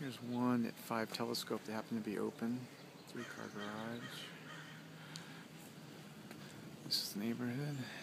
Here's one at 5 Telescope that happened to be open. 3-car garage. This is the neighborhood.